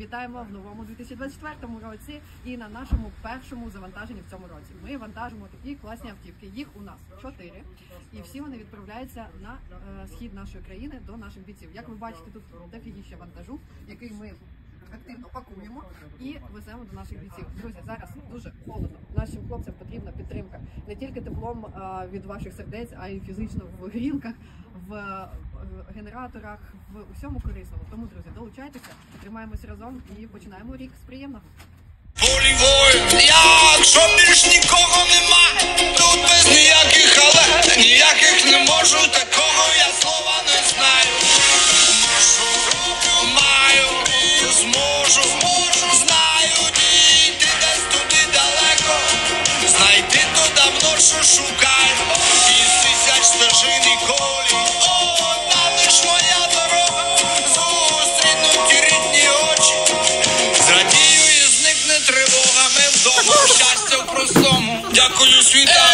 Вітаємо в новому 2024 році і на нашому першому завантаженні в цьому році. Ми вантажимо такі класні автівки. Їх у нас 4. І всі вони відправляються на схід нашої країни до наших бійців. Як ви бачите, тут дофігіще вантажу, який ми активно пакуємо і веземо до наших бійців. Друзі, зараз дуже холодно. Нашим хлопцям потрібна підтримка. Не тільки теплом від ваших сердець, а й фізично в грілках, в генераторах, в усьому корисному. Тому, друзі, долучайтеся, тримаємось разом і починаємо рік з приємного. Полі воїн, якщо більш нікого нема, тут без ніяких але, ніяких не можу, такого я слова не знаю. Маю, зможу, знаю, дійти десь туди далеко, знайти то давно, що шукаю, із тисяч стежин і колій. О, там лиш моя дорога, зустрінуть рідні очі, зрадію і зникне тривога, ми вдома, щастя в простому. Дякую, світа.